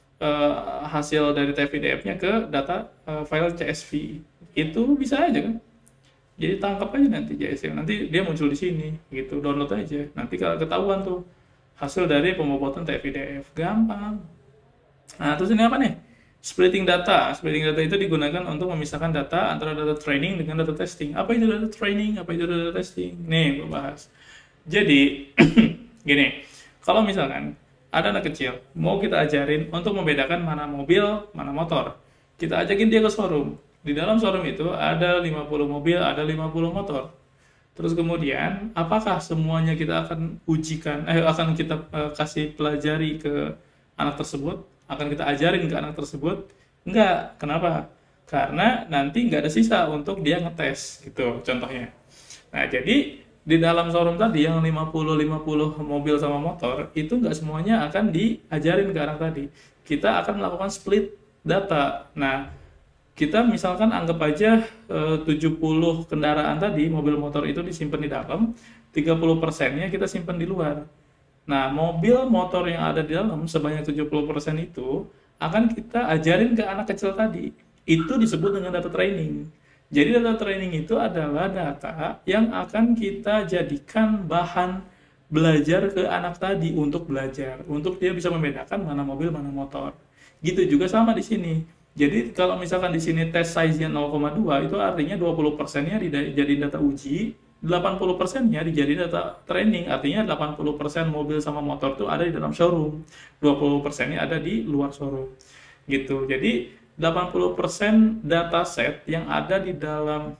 hasil dari TF-IDF-nya ke data file CSV. Itu bisa aja kan. Jadi tangkap aja nanti CSV. Nanti dia muncul di sini gitu. Download aja. Nanti kalau ketahuan tuh hasil dari pembobotan TF-IDF. Gampang. Nah, terus ini apa nih? Splitting data. Splitting data itu digunakan untuk memisahkan data antara data training dengan data testing. Apa itu data training? Apa itu data testing? Nih, gue bahas. Jadi, gini. Kalau misalkan ada anak kecil, mau kita ajarin untuk membedakan mana mobil, mana motor. Kita ajakin dia ke showroom. Di dalam showroom itu ada 50 mobil, ada 50 motor. Terus kemudian, apakah semuanya kita akan ujikan, akan kita kasih pelajari ke anak tersebut? Akan kita ajarin ke anak tersebut? Enggak. Kenapa? Karena nanti nggak ada sisa untuk dia ngetes, gitu contohnya. Nah, jadi di dalam showroom tadi yang 50 mobil sama motor itu nggak semuanya akan diajarin ke anak tadi. Kita akan melakukan split data. Nah, kita misalkan anggap aja 70 kendaraan tadi, mobil motor itu disimpan di dalam, 30%-nya kita simpan di luar. Nah, mobil motor yang ada di dalam sebanyak 70% itu akan kita ajarin ke anak kecil tadi. Itu disebut dengan data training. Jadi data training itu adalah data yang akan kita jadikan bahan belajar ke anak tadi untuk belajar, untuk dia bisa membedakan mana mobil, mana motor. Gitu juga sama di sini. Jadi kalau misalkan di sini test size-nya 0,2 itu artinya 20%-nya dijadiin data uji, 80%-nya dijadiin data training, artinya 80% mobil sama motor itu ada di dalam showroom, 20%-nya ada di luar showroom. Gitu. Jadi 80% dataset yang ada di dalam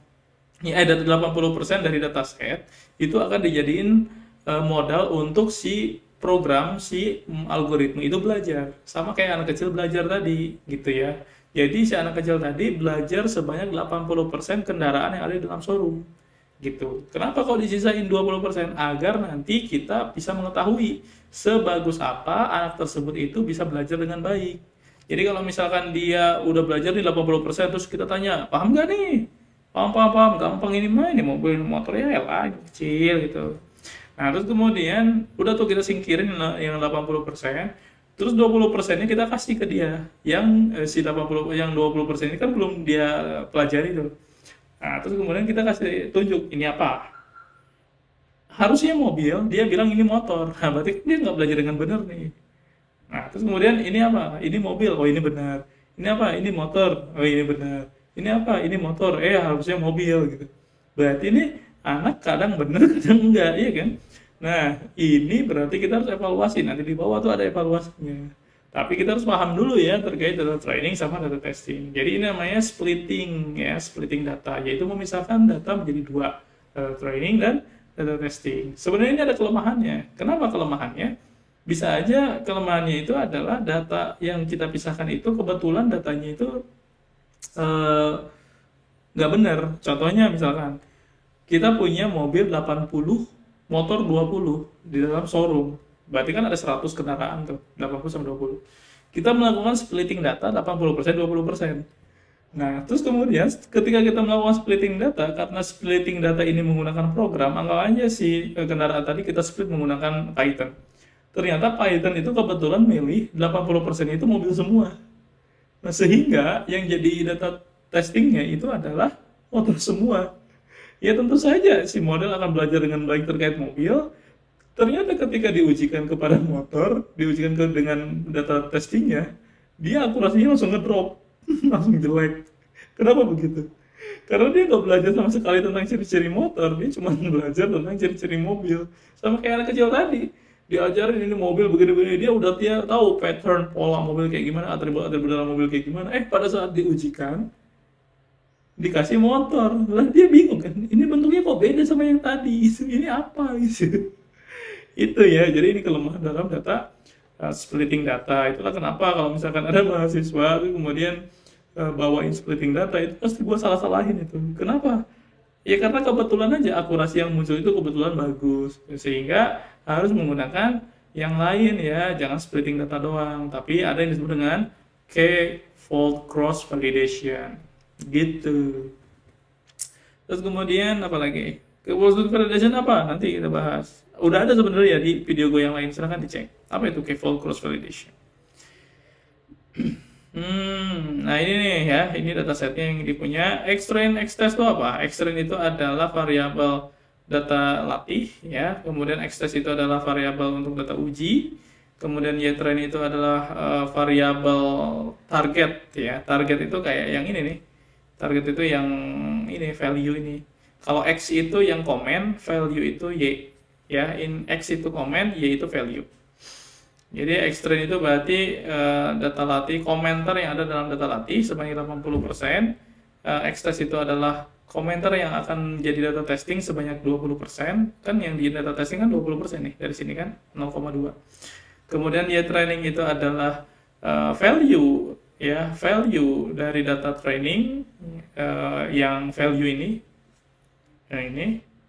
80% dari dataset itu akan dijadiin modal untuk si program, si algoritma itu belajar. Sama kayak anak kecil belajar tadi gitu ya. Jadi si anak kecil tadi belajar sebanyak 80% kendaraan yang ada di dalam showroom. Gitu. Kenapa kok disisain 20%? Agar nanti kita bisa mengetahui sebagus apa anak tersebut itu bisa belajar dengan baik. Jadi kalau misalkan dia udah belajar di 80%, terus kita tanya, paham nggak nih? Paham, paham, paham. Gampang ini mah, ini mobil, motor ya elah, ini kecil gitu. Nah, terus kemudian udah tuh kita singkirin yang 80%, terus 20%-nya kita kasih ke dia. Yang si 80, yang 20% ini kan belum dia pelajari tuh. Nah, terus kemudian kita kasih tunjuk ini apa? Harusnya mobil, dia bilang ini motor. Nah, berarti kan dia nggak belajar dengan benar nih. Nah, terus kemudian ini apa? Ini mobil. Oh, ini benar. Ini apa? Ini motor. Oh, ini benar. Ini apa? Ini motor. Harusnya mobil gitu. Berarti ini anak kadang benar, kadang enggak, iya kan? Nah, ini berarti kita harus evaluasi. Nanti di bawah tuh ada evaluasinya. Tapi kita harus paham dulu ya terkait data training sama data testing. Jadi ini namanya splitting ya, splitting data, yaitu memisahkan data menjadi dua, data training dan data testing. Sebenarnya ini ada kelemahannya. Kenapa kelemahannya? Bisa aja kelemahannya itu adalah data yang kita pisahkan itu kebetulan datanya itu nggak benar. Contohnya misalkan kita punya mobil 80, motor 20 di dalam showroom. Berarti kan ada 100 kendaraan tuh, 80 sama 20. Kita melakukan splitting data 80%, 20%. Nah, terus kemudian ketika kita melakukan splitting data, karena splitting data ini menggunakan program, anggap aja si kendaraan tadi kita split menggunakan Python. Ternyata Python itu kebetulan milih 80% itu mobil semua. Nah, sehingga yang jadi data testingnya itu adalah motor semua. Ya tentu saja si model akan belajar dengan baik terkait mobil. Ternyata ketika diujikan kepada motor, diujikan dengan data testingnya, dia akurasinya langsung ngedrop, langsung jelek. Kenapa begitu? Karena dia nggak belajar sama sekali tentang ciri-ciri motor, dia cuma belajar tentang ciri-ciri mobil. Sama kayak anak kecil tadi, diajarin ini mobil begini-begini, dia udah tahu pattern, pola mobil kayak gimana, atribut-atribut dalam mobil kayak gimana. Pada saat diujikan, dikasih motor, lah dia bingung kan, ini bentuknya kok beda sama yang tadi, ini apa gitu. Itu ya, jadi ini kelemahan dalam data splitting data. Itulah kenapa kalau misalkan ada mahasiswa kemudian bawain splitting data itu pasti gue salah-salahin itu. Kenapa? Ya karena kebetulan aja akurasi yang muncul itu kebetulan bagus, sehingga harus menggunakan yang lain ya, jangan splitting data doang, tapi ada yang disebut dengan k-fold cross validation gitu. Terus kemudian apa lagi? K-fold validation apa? Nanti kita bahas. Udah ada sebenarnya di video gue yang lain, silahkan dicek. Apa itu k-fold cross validation? Nah ini nih ya, ini datasetnya yang dipunya. Xtrain, Xtest itu apa? Xtrain itu adalah variabel data latih ya. Kemudian Xtest itu adalah variabel untuk data uji. Kemudian YTrain itu adalah variabel target ya. Target itu kayak yang ini nih. Target itu yang ini, value ini. Kalau X itu yang komen, value itu Y. Ya, X itu komen, Y itu value. Jadi Xtrain itu berarti data latih, komentar yang ada dalam data latih sebanyak 80%. Xtest itu adalah komentar yang akan jadi data testing sebanyak 20%. Kan yang di data testing kan 20% nih, dari sini kan 0,2. Kemudian YTraining itu adalah value ya, value dari data training yang value ini. Yang ini.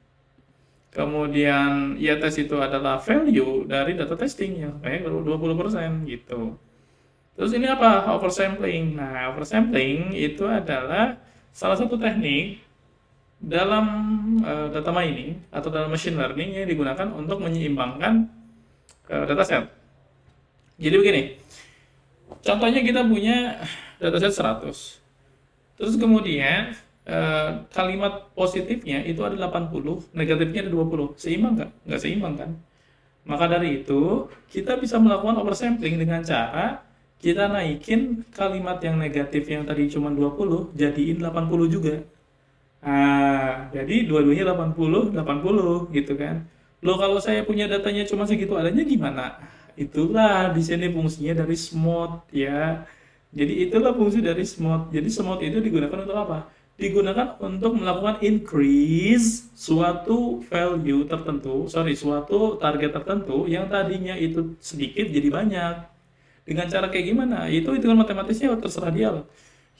Kemudian Y-test itu adalah value dari data testing yang kayak 20% gitu. Terus ini apa? Oversampling. Nah, oversampling itu adalah salah satu teknik dalam data mining atau dalam machine learning yang digunakan untuk menyeimbangkan dataset. Jadi begini, contohnya kita punya dataset 100. Terus kemudian kalimat positifnya itu ada 80, negatifnya ada 20. Seimbang nggak? Nggak seimbang kan? Maka dari itu, kita bisa melakukan oversampling dengan cara kita naikin kalimat yang negatif yang tadi cuma 20, jadiin 80 juga. Nah, jadi dua-duanya 80, 80 gitu kan. Loh kalau saya punya datanya cuma segitu adanya gimana? Itulah di sini fungsinya dari smooth ya. Jadi itulah fungsi dari smooth. Jadi smooth itu digunakan untuk apa? Digunakan untuk melakukan increase suatu value tertentu, suatu target tertentu yang tadinya itu sedikit jadi banyak. Dengan cara kayak gimana? Itu hitungan matematisnya terserah dia loh.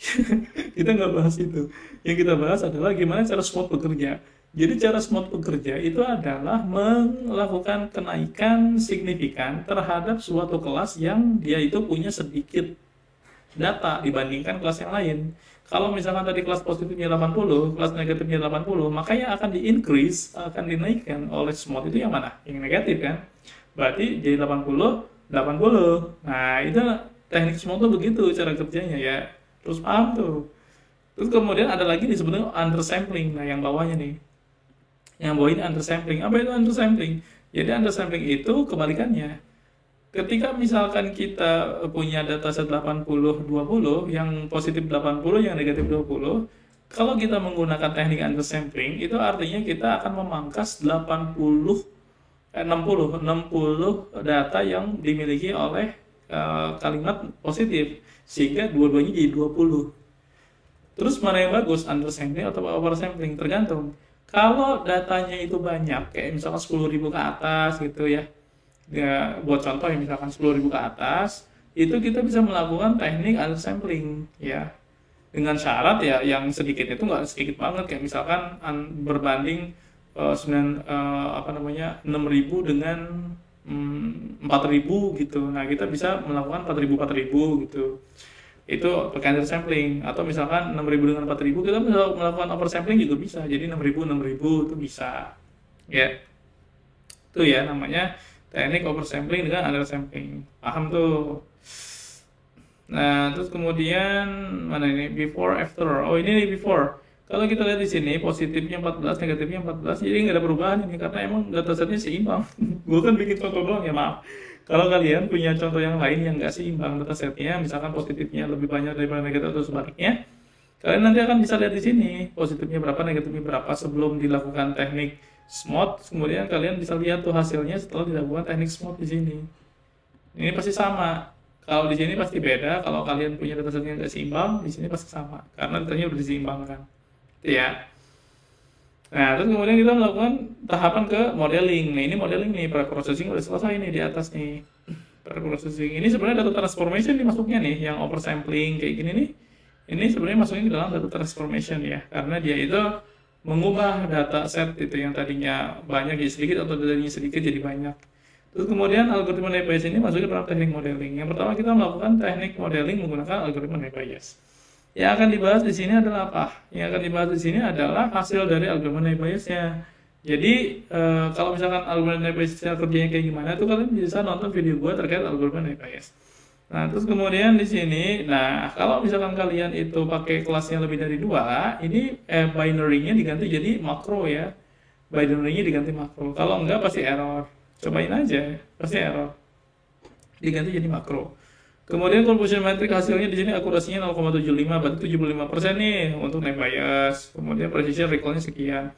Kita nggak bahas itu. Yang kita bahas adalah gimana cara SWOT bekerja. Jadi cara SWOT bekerja itu adalah melakukan kenaikan signifikan terhadap suatu kelas yang dia itu punya sedikit data dibandingkan kelas yang lain. Kalau misalkan tadi kelas positifnya 80, kelas negatifnya 80, maka yang akan di-increase, akan dinaikkan oleh SWOT itu yang mana? Yang negatif kan? Berarti jadi 80, 80. Nah, itu teknik SWOT tuh begitu cara kerjanya ya. Terus paham tuh. Terus kemudian ada lagi disebutnya undersampling. Nah, yang bawahnya nih. Yang bawah ini undersampling. Apa itu undersampling? Jadi undersampling itu kebalikannya. Ketika misalkan kita punya dataset 80-20, yang positif 80, yang negatif 20, kalau kita menggunakan teknik undersampling, itu artinya kita akan memangkas 60 data yang dimiliki oleh kalimat positif, sehingga dua-duanya jadi 20. Terus mana yang bagus, undersampling atau oversampling? Tergantung. Kalau datanya itu banyak, kayak misalkan 10.000 ke atas gitu ya, buat contoh ya misalkan 10.000 ke atas, itu kita bisa melakukan teknik undersampling ya, dengan syarat ya yang sedikit itu nggak sedikit banget, kayak misalkan berbanding 6.000 dengan 4.000 gitu. Nah, kita bisa melakukan 4.000 gitu. Itu pakai undersampling. Atau misalkan 6.000 dengan 4.000, kita bisa melakukan oversampling juga bisa. Jadi 6.000 itu bisa. Ya. Itu ya namanya teknik oversampling dengan undersampling. Paham tuh? Nah, terus kemudian mana ini? Before, after. Oh, ini nih before. Kalau kita lihat di sini positifnya 14, negatifnya 14, jadi nggak ada perubahan ini karena emang datasetnya seimbang. Gue kan bikin contoh doang ya, maaf. Kalau kalian punya contoh yang lain yang nggak seimbang datasetnya, misalkan positifnya lebih banyak daripada negatif atau sebaliknya, kalian nanti akan bisa lihat di sini positifnya berapa, negatifnya berapa sebelum dilakukan teknik SWOT. Kemudian kalian bisa lihat tuh hasilnya setelah dilakukan teknik SWOT di sini. Ini pasti sama. Kalau di sini pasti beda. Kalau kalian punya datasetnya nggak seimbang, di sini pasti sama karena datanya udah diseimbangkan. Ya. Nah, terus kemudian kita melakukan tahapan ke modeling. Nah, ini modeling nih, pre-processing udah selesai nih di atas nih. Pre-processing ini sebenarnya data transformation nih masuknya nih, yang oversampling kayak gini nih. Ini sebenarnya masuknya ke dalam data transformation ya, karena dia itu mengubah data set itu yang tadinya banyak jadi sedikit atau tadinya sedikit jadi banyak. Terus kemudian algoritma Naive Bayes ini masuk ke dalam teknik modeling. Yang pertama kita melakukan teknik modeling menggunakan algoritma Naive Bayes. Yang akan dibahas di sini adalah apa? Yang akan dibahas di sini adalah hasil dari algoritma Naive Bayes-nya. Jadi kalau misalkan algoritma Naive Bayes kerjanya kayak gimana, tuh kalian bisa nonton video gue terkait algoritma Naive Bayes. Nah, terus kemudian di sini, nah kalau misalkan kalian itu pakai kelasnya lebih dari 2, ini binary-nya diganti jadi makro ya. Binary-nya diganti makro. Kalau enggak pasti error. Cobain aja, pasti error. Diganti jadi makro. Kemudian confusion metric hasilnya di sini akurasinya 0,75, berarti 75% nih untuk Naive Bayes. Kemudian precision recall-nya sekian.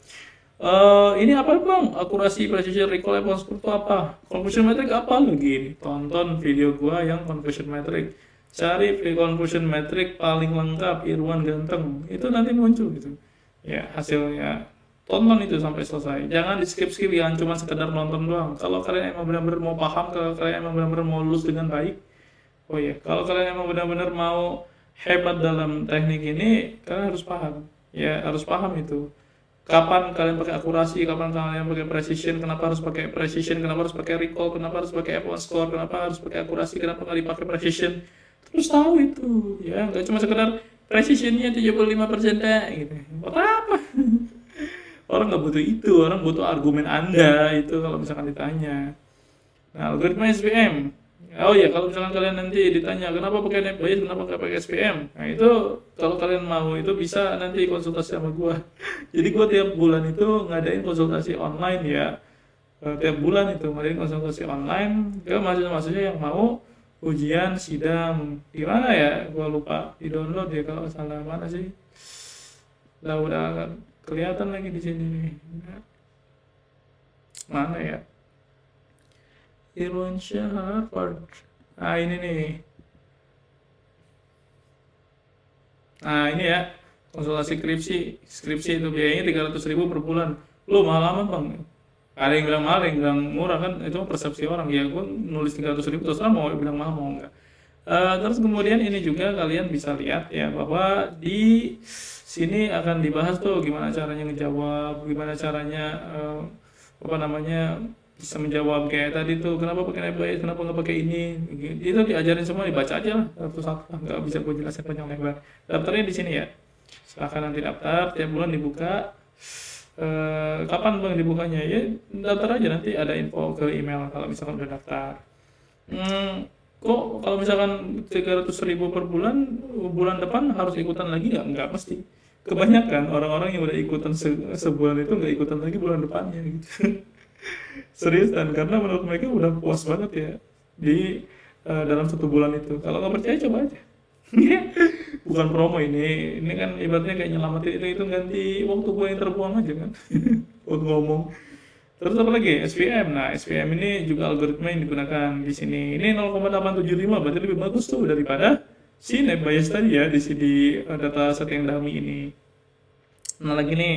Ini apa bang? Akurasi precision recall Evans itu apa? Confusion metric apa lagi? Tonton video gua yang confusion metric. Cari confusion metric paling lengkap Irwan Ganteng. Itu nanti muncul gitu. Ya, hasilnya. Tonton itu sampai selesai. Jangan di skip-skip, jangan cuma sekedar nonton doang. Kalau kalian emang benar-benar mau paham, kalau kalian emang benar-benar mau lulus dengan baik, oh iya, kalau kalian emang benar-benar mau hebat dalam teknik ini, kalian harus paham. Ya, harus paham itu. Kapan kalian pakai akurasi, kapan kalian pakai precision, kenapa harus pakai precision, kenapa harus pakai recall, kenapa harus pakai F1 score, kenapa harus pakai akurasi, kenapa nggak dipakai precision. Terus tahu itu, ya, nggak cuma sekedar precisionnya 75% deh, gitu. Buat apa? Orang nggak butuh itu, orang butuh argumen Anda itu kalau misalkan ditanya. Nah, algoritma SVM. Oh ya, kalau misalkan kalian nanti ditanya kenapa pakai Naive Bayes, kenapa nggak pakai SVM, nah itu kalau kalian mau itu bisa nanti konsultasi sama gua. Jadi gua tiap bulan itu ngadain konsultasi online ya. Tiap bulan itu ngadain konsultasi online ke mahasiswa-mahasiswa yang mau ujian sidang. Gimana ya? Gua lupa di-download ya kalau salah, mana sih? Lah udah kelihatan lagi di sini nih. Mana ya? Irwansyah Harvard. Nah, ini nih. Nah, ini ya. Konsultasi skripsi itu biayanya 300.000 per bulan. Lu mahal amat bang. Ada yang bilang mahal, ada yang bilang murah kan. Itu persepsi orang. Ya gue nulis 300.000 terserah mau bilang mahal mau enggak. Terus kemudian ini juga kalian bisa lihat ya bahwa di sini akan dibahas tuh gimana caranya ngejawab, gimana caranya apa namanya bisa menjawab kayak tadi tuh kenapa pakai nebais, kenapa nggak pakai ini, itu diajarin semua, dibaca aja lah satu-satu, nggak bisa gue jelasin panjang lebar. Daftarnya di sini ya, silahkan nanti daftar, tiap bulan dibuka. Kapan bang dibukanya ya, daftar aja nanti ada info ke email kalau misalkan udah daftar. Kok kalau misalkan 300.000 per bulan, bulan depan harus ikutan lagi nggak mesti. Kebanyakan orang-orang yang udah ikutan sebulan itu nggak ikutan lagi bulan depannya gitu. Serius, dan karena menurut mereka udah puas banget ya di dalam 1 bulan itu. Kalau nggak percaya coba aja. Bukan promo ini kan ibaratnya kayak nyelamatin itu ganti waktu gue yang terbuang aja kan. Untuk ngomong. Terus apa lagi? SVM. Nah, SVM ini juga algoritma yang digunakan di sini. Ini 0,875, berarti lebih bagus tuh daripada si Nebais tadi ya di sini data set yang dummy ini. Mana lagi nih?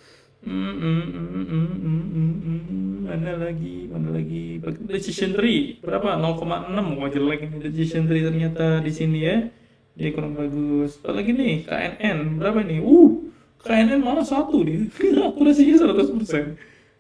Mana lagi? Decision tree berapa? 0,6. Wah, jelek ini decision tree ternyata di sini ya. Dia kurang bagus. Apa lagi nih? KNN berapa nih? KNN malah 1 nih. Akurasinya 100%.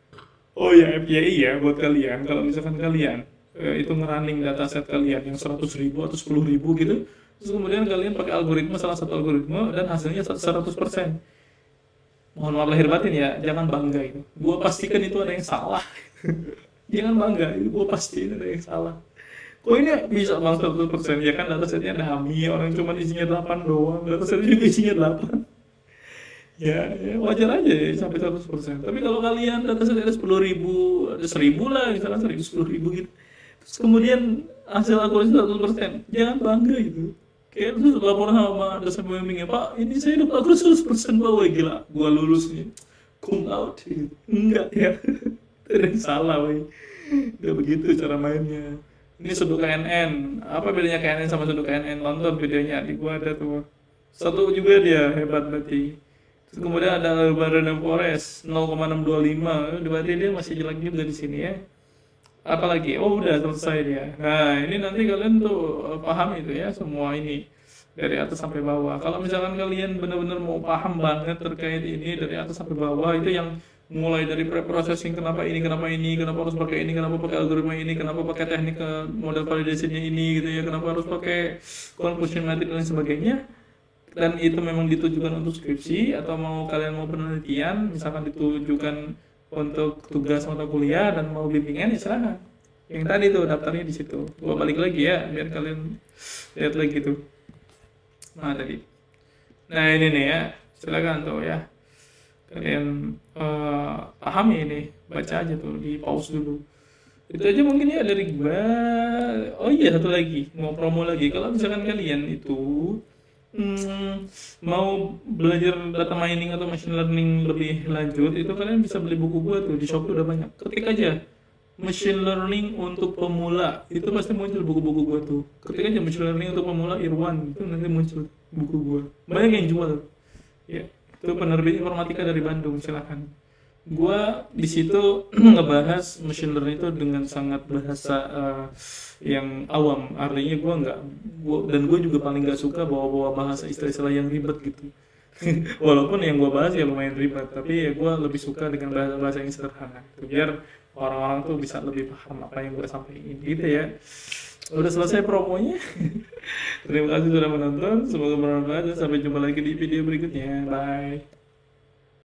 Oh ya, FYI ya buat kalian, kalau misalkan kalian itu ngerunning dataset kalian yang 100.000 atau 10.000 gitu, terus kemudian kalian pakai algoritma, salah satu algoritma, dan hasilnya 100%. Mohon maaf lahir batin ya, jangan bangga itu. Gua pastikan itu ada yang salah. Jangan bangga, itu gua pastiin ada yang salah. Kok ini bisa bang 100%? Ya kan datasetnya dummy, orang cuma isinya 8 doang, datasetnya juga isinya 8. Ya, wajar aja ya sampai 100%. Tapi kalau kalian dataset ada 10.000, ada 1.000 lah, misalnya 10.000 gitu. Terus kemudian hasil akurasi 100%, jangan bangga gitu. Kayak terus laporan sama dosen pembimbingnya, Pak, ini saya dapat akurasi 100% Pak, wah gila, gua lulus nih. Cum laude gitu. Enggak ya. Itu yang salah, woi. Enggak begitu cara mainnya. Ini sudut KNN. Apa bedanya KNN sama sudut KNN? Nonton videonya, di gua ada tuh. Satu juga dia, hebat berarti. Terus kemudian ada Random Forest 0,625, berarti dia masih jelek juga di sini ya. Apalagi, udah selesai dia. Nah, ini nanti kalian tuh paham itu ya semua ini dari atas sampai bawah. Kalau misalkan kalian benar-benar mau paham banget terkait ini dari atas sampai bawah, itu yang mulai dari pre-processing, kenapa harus pakai ini, kenapa pakai algoritma ini, kenapa pakai teknik model validasinya ini gitu ya, kenapa harus pakai conclusion metric dan sebagainya. Dan itu memang ditujukan untuk skripsi atau kalian mau penelitian, misalkan ditujukan untuk tugas mata kuliah dan mau bimbingan, ya silahkan. Yang tadi tuh daftarnya di situ. Gua balik lagi ya biar kalian lihat lagi tuh. Nah tadi. Nah ini nih ya, silakan tuh ya. Kalian pahami ini, baca aja tuh, di pause dulu. Itu aja mungkin ya dari gua. Oh iya, satu lagi, mau promo lagi. Kalau misalkan kalian itu mau belajar data mining atau machine learning lebih lanjut, itu kalian bisa beli buku gua tuh di Shopee, udah banyak. Ketik aja machine learning untuk pemula, itu pasti muncul buku-buku gua tuh. Ketik aja machine learning untuk pemula Irwan, itu nanti muncul buku gua. Banyak yang jual ya. Itu penerbit informatika dari Bandung, silahkan. Gua di situ ngebahas machine learning itu dengan sangat bahasa yang awam. Artinya gue juga paling nggak suka bawa-bawa bahasa istilah-istilah yang ribet gitu. Walaupun yang gue bahas ya lumayan ribet, tapi ya gue lebih suka dengan bahasa-bahasa yang sederhana gitu, biar orang-orang tuh bisa lebih paham apa yang gue sampaikan gitu ya. Udah selesai promonya. Terima kasih sudah menonton, semoga bermanfaat dan sampai jumpa lagi di video berikutnya. Bye.